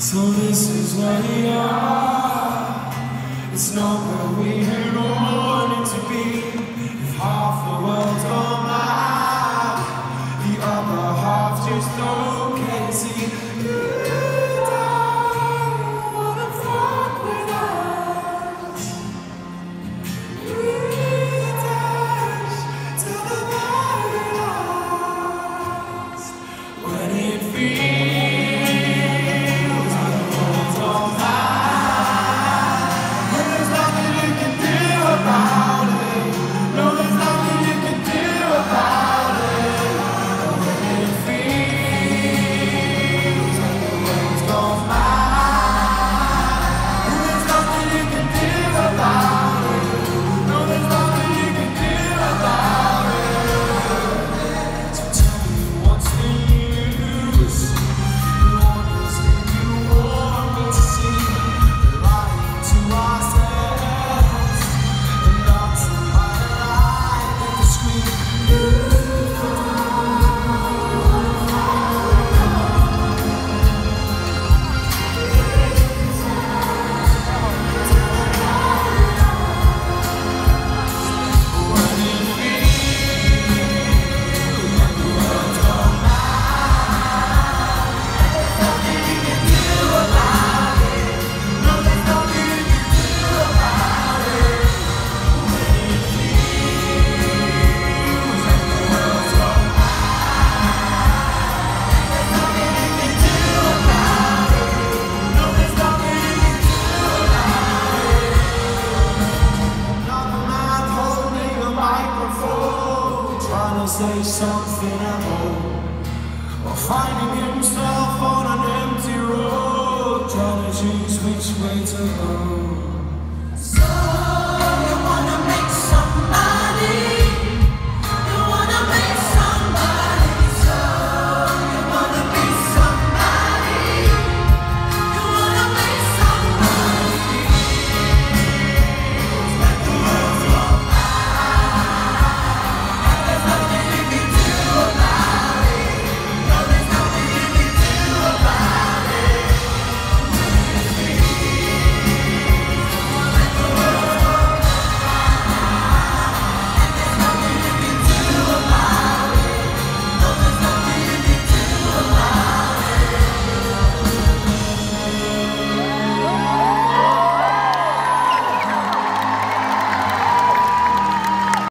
So this is where we are. It's not where we had wanted to be. If half the world's gone mad, the other half just don't care. See, you don't wanna fuck with us. We dance till the very last. When it feels say something at home, or finding himself on an empty road, trying to choose which way to go. So you wanna make somebody